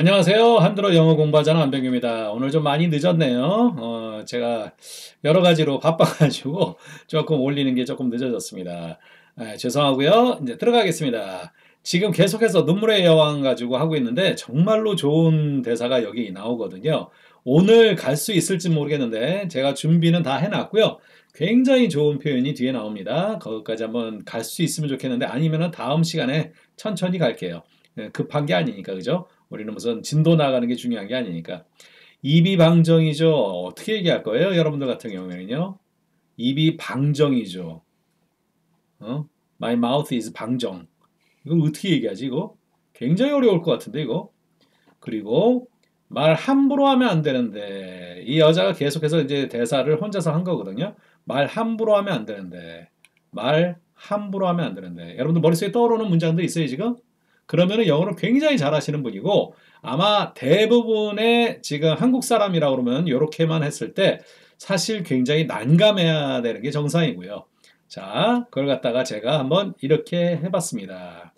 안녕하세요. 한들어 영어 공부하자는 안병규입니다. 오늘 좀 많이 늦었네요. 제가 여러 가지로 바빠가지고 조금 올리는 게 조금 늦어졌습니다. 죄송하고요. 이제 들어가겠습니다. 지금 계속해서 눈물의 여왕 가지고 하고 있는데 정말로 좋은 대사가 여기 나오거든요. 오늘 갈 수 있을지 모르겠는데 제가 준비는 다 해놨고요. 굉장히 좋은 표현이 뒤에 나옵니다. 거기까지 한번 갈 수 있으면 좋겠는데 아니면은 다음 시간에 천천히 갈게요. 급한 게 아니니까, 그죠? 우리는 무슨 진도 나가는 게 중요한 게 아니니까. 입이 방정이죠. 어떻게 얘기할 거예요? 여러분들 같은 경우에는요. 입이 방정이죠. 어? My mouth is 방정. 이거 어떻게 얘기하지, 이거? 굉장히 어려울 것 같은데, 이거? 그리고 말 함부로 하면 안 되는데, 이 여자가 계속해서 이제 대사를 혼자서 한 거거든요. 말 함부로 하면 안 되는데, 말 함부로 하면 안 되는데. 여러분들 머릿속에 떠오르는 문장들 있어요, 지금? 그러면은 영어를 굉장히 잘하시는 분이고 아마 대부분의 지금 한국 사람이라고 그러면 이렇게만 했을 때 사실 굉장히 난감해야 되는 게 정상이고요. 자, 그걸 갖다가 제가 한번 이렇게 해봤습니다.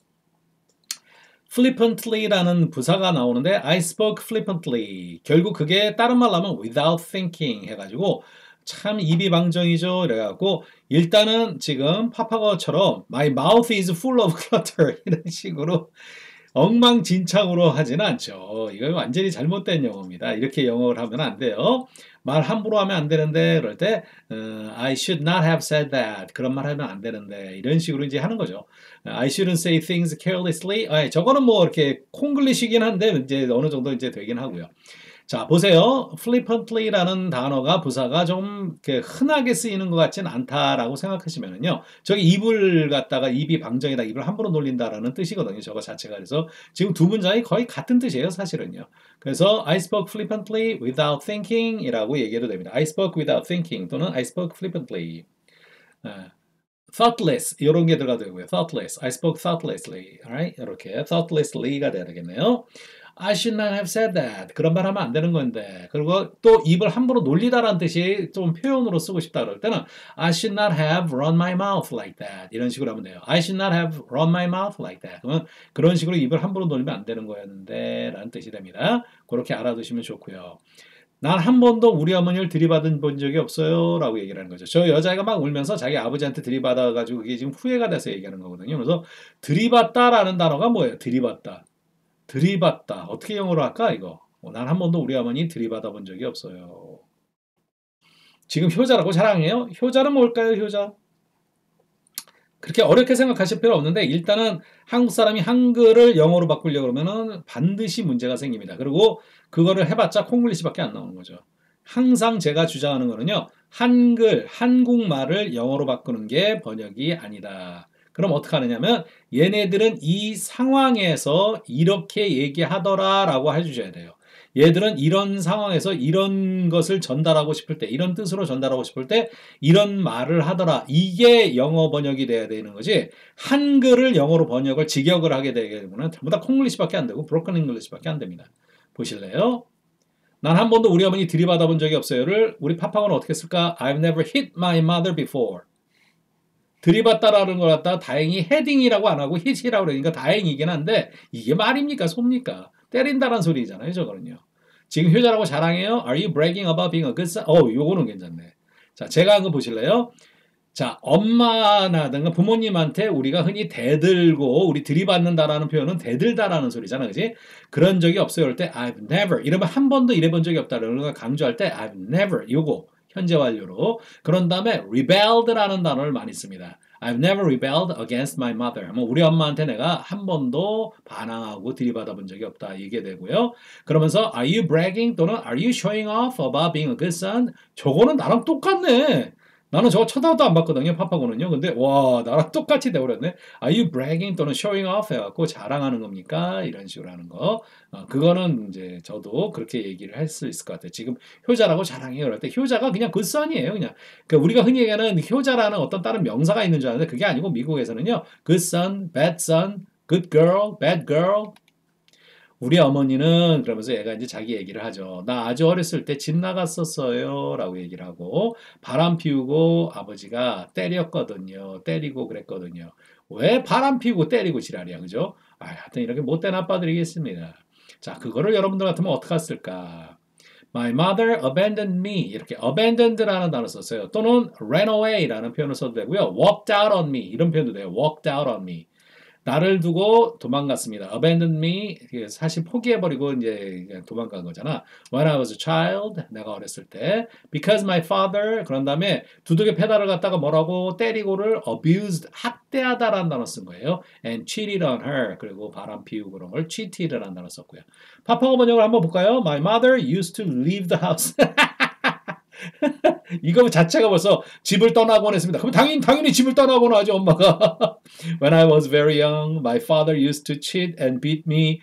flippantly라는 부사가 나오는데 I spoke flippantly. 결국 그게 다른 말로 하면 without thinking 해가지고 참 입이 방정이죠. 그래갖고 일단은 지금 파파고처럼 my mouth is full of clutter 이런 식으로 엉망진창으로 하지는 않죠. 이거 완전히 잘못된 영어입니다. 이렇게 영어를 하면 안 돼요. 말 함부로 하면 안 되는데 그럴 때 I should not have said that 그런 말 하면 안 되는데 이런 식으로 이제 하는 거죠. I shouldn't say things carelessly. 저거는 뭐 이렇게 콩글리시긴 한데 이제 어느 정도 이제 되긴 하고요. 자, 보세요. flippantly라는 단어가 부사가 좀 흔하게 쓰이는 것 같진 않다라고 생각하시면은요. 저기 입을 갖다가 입이 방정이다, 입을 함부로 놀린다라는 뜻이거든요. 저거 자체가. 그래서 지금 두 문장이 거의 같은 뜻이에요, 사실은요. 그래서 I spoke flippantly without thinking 이라고 얘기해도 됩니다. I spoke without thinking 또는 I spoke flippantly. thoughtless 이런 게 들어가도 되고요. thoughtless. I spoke thoughtlessly. Alright? 이렇게 thoughtlessly가 돼야 되겠네요. I should not have said that. 그런 말 하면 안 되는 건데. 그리고 또 입을 함부로 놀리다라는 뜻이 좀 표현으로 쓰고 싶다 그럴 때는 I should not have run my mouth like that. 이런 식으로 하면 돼요. I should not have run my mouth like that. 그러면 그런 식으로 입을 함부로 놀리면 안 되는 거였는데 라는 뜻이 됩니다. 그렇게 알아두시면 좋고요. 난 한 번도 우리 어머니를 들이받은 본 적이 없어요. 라고 얘기를 하는 거죠. 저 여자애가 막 울면서 자기 아버지한테 들이받아가지고 그게 지금 후회가 돼서 얘기하는 거거든요. 그래서 들이받다라는 단어가 뭐예요? 들이받다. 들이받다. 어떻게 영어로 할까, 이거? 난 한 번도 우리 어머니 들이받아 본 적이 없어요. 지금 효자라고 자랑해요? 효자는 뭘까요, 효자? 그렇게 어렵게 생각하실 필요 없는데 일단은 한국 사람이 한글을 영어로 바꾸려고 그러면은 반드시 문제가 생깁니다. 그리고 그거를 해봤자 콩글리시밖에 안 나오는 거죠. 항상 제가 주장하는 거는요. 한국말을 영어로 바꾸는 게 번역이 아니다. 그럼 어떻게 하느냐면 얘네들은 이 상황에서 이렇게 얘기하더라라고 해주셔야 돼요. 얘들은 이런 상황에서 이런 것을 전달하고 싶을 때, 이런 뜻으로 전달하고 싶을 때 이런 말을 하더라. 이게 영어 번역이 돼야 되는 거지. 한글을 영어로 번역을 직역을 하게 되게 되면 전부 다 콩글리시밖에 안 되고 브로큰 잉글리시밖에 안 됩니다. 보실래요? 난 한 번도 우리 어머니 들이받아 본 적이 없어요를 우리 파파고는 어떻게 쓸까? I've never hit my mother before. 들이받다라는 걸 갖다 다행히 헤딩이라고 안 하고 hit이라고 그러니까 다행이긴 한데 이게 말입니까? 솜니까? 때린다는 소리잖아요, 저거는요. 지금 효자라고 자랑해요? Are you bragging about being a good son? 요거는 괜찮네. 자, 제가 한 거 보실래요? 자, 엄마나든가 부모님한테 우리가 흔히 대들고 우리 들이받는다라는 표현은 대들다라는 소리잖아, 그지? 그런 적이 없어요. 그럴 때 I've never 이러면 한 번도 이래본 적이 없다라는 걸 강조할 때 I've never 요거 현재 완료로 그런 다음에 rebelled라는 단어를 많이 씁니다. I've never rebelled against my mother. 우리 엄마한테 내가 한 번도 반항하고 들이받아 본 적이 없다. 이게 되고요. 그러면서 Are you bragging 또는 Are you showing off about being a good son? 저거는 나랑 똑같네. 나는 저거 쳐다도 안 봤거든요. 파파고는요. 근데 와 나랑 똑같이 돼버렸네. Are you bragging 또는 showing off 해갖고 자랑하는 겁니까? 이런 식으로 하는 거. 그거는 이제 저도 그렇게 얘기를 할 수 있을 것 같아요. 지금 효자라고 자랑해요. 그럴 때 효자가 그냥 good son이에요. 그냥 그러니까 우리가 흔히 얘기하는 효자라는 어떤 다른 명사가 있는 줄 아는데 그게 아니고 미국에서는요. good son, bad son, good girl, bad girl. 우리 어머니는 그러면서 얘가 이제 자기 얘기를 하죠. 나 아주 어렸을 때 집 나갔었어요. 라고 얘기를 하고 바람 피우고 아버지가 때렸거든요. 때리고 그랬거든요. 왜 바람 피우고 때리고 지랄이야. 그죠? 하여튼 이렇게 못된 아빠들이겠습니다. 자, 그거를 여러분들 같으면 어떻게 했을까? My mother abandoned me. 이렇게 abandoned라는 단어 썼어요. 또는 ran away라는 표현을 써도 되고요. walked out on me. 이런 표현도 돼요. walked out on me. 나를 두고 도망갔습니다. Abandoned me. 사실 포기해버리고 이제 도망간 거잖아. When I was a child. 내가 어렸을 때. Because my father. 그런 다음에 두둑의 페달을 갖다가 뭐라고 때리고를 abused. 학대하다라는 단어 쓴 거예요. And cheated on her. 그리고 바람 피우고 그런 걸 cheated라는 단어 썼고요. 파파고 번역을 한번 볼까요? My mother used to leave the house. 이거 자체가 벌써 집을 떠나곤 했습니다. 그럼 당연히 집을 떠나곤 하죠, 엄마가. When I was very young, my father used to cheat and beat me.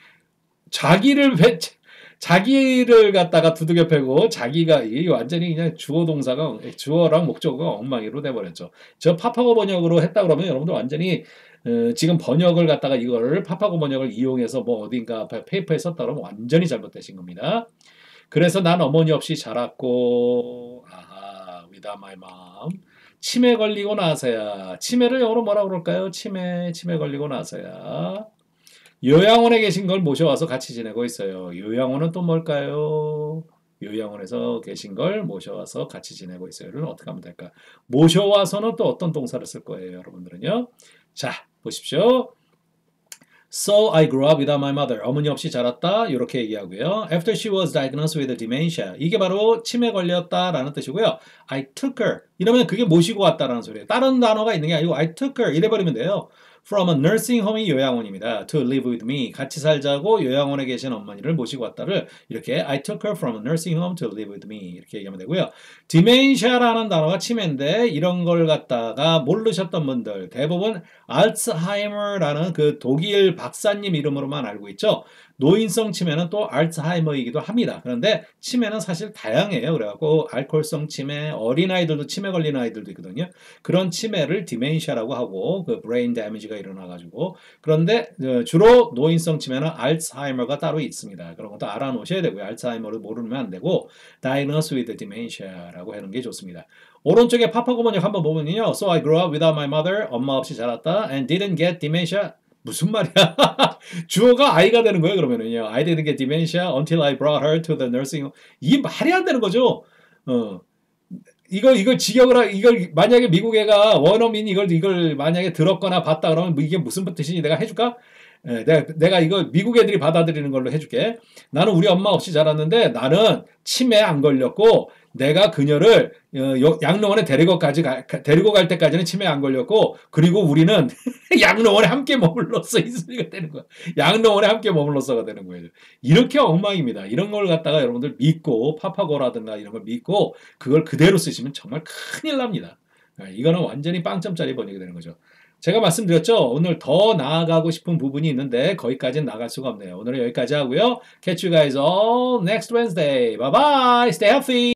자기를 갖다가 두들겨 패고 자기가 이게 완전히 그냥 주어 동사가 주어랑 목적어가 엉망이로 돼버렸죠. 저 파파고 번역으로 했다 그러면 여러분들 완전히 지금 번역을 갖다가 이걸 파파고 번역을 이용해서 뭐 어딘가 페이퍼에 썼다 그러면 완전히 잘못되신 겁니다. 그래서 난 어머니 없이 자랐고, 아하, without my mom. 치매 걸리고 나서야, 치매를 영어로 뭐라 그럴까요? 치매 걸리고 나서야. 요양원에 계신 걸 모셔와서 같이 지내고 있어요. 요양원은 또 뭘까요? 요양원에서 계신 걸 모셔와서 같이 지내고 있어요를 어떻게 하면 될까? 모셔와서는 또 어떤 동사를 쓸 거예요, 여러분들은요? 자, 보십시오. So I grew up without my mother. 어머니 없이 자랐다. 이렇게 얘기하고요. After she was diagnosed with dementia. 이게 바로 치매 걸렸다라는 뜻이고요. I took her. 이러면 그게 모시고 왔다라는 소리예요. 다른 단어가 있는 게 아니고 I took her. 이래버리면 돼요. From a nursing home이 요양원입니다. To live with me. 같이 살자고 요양원에 계신 어머니를 모시고 왔다를 이렇게 I took her from a nursing home to live with me. 이렇게 얘기하면 되고요. dementia라는 단어가 치매인데 이런 걸 갖다가 모르셨던 분들 대부분 알츠하이머라는 그 독일 박사님 이름으로만 알고 있죠. 노인성 치매는 또 알츠하이머이기도 합니다. 그런데 치매는 사실 다양해요. 그래갖고 알코올성 치매, 어린아이들도 치매 걸리는 아이들도 있거든요. 그런 치매를 디멘시아라고 하고 그 브레인 데미지가 일어나가지고 그런데 주로 노인성 치매는 알츠하이머가 따로 있습니다. 그런 것도 알아놓으셔야 되고요. 알츠하이머를 모르면 안 되고 diagnosed with dementia라고 하는 게 좋습니다. 오른쪽에 파파고 번역 한번 보면요. So I grew up without my mother. 엄마 없이 자랐다. And didn't get dementia. 무슨 말이야? 주어가 I가 되는 거예요, 그러면은요. I didn't get dementia until I brought her to the nursing home. 이게 말이 안 되는 거죠. 이걸 이걸 만약에 미국 애가 원어민 이걸 만약에 들었거나 봤다 그러면 이게 무슨 뜻인지 내가 해줄까? 내가 이거 미국 애들이 받아들이는 걸로 해줄게. 나는 우리 엄마 없이 자랐는데 나는 치매 안 걸렸고 내가 그녀를 양로원에 데리고 갈 때까지는 치매 안 걸렸고 그리고 우리는 양로원에 함께 머물렀어. 이 소리가 되는 거야. 양로원에 함께 머물렀어가 되는 거예요. 이렇게 엉망입니다. 이런 걸 갖다가 여러분들 믿고 파파고라든가 이런 걸 믿고 그걸 그대로 쓰시면 정말 큰일 납니다. 이거는 완전히 빵점짜리 번역이 되는 거죠. 제가 말씀드렸죠. 오늘 더 나아가고 싶은 부분이 있는데 거기까지는 나갈 수가 없네요. 오늘은 여기까지 하고요. Catch you guys all next Wednesday. Bye bye. Stay healthy.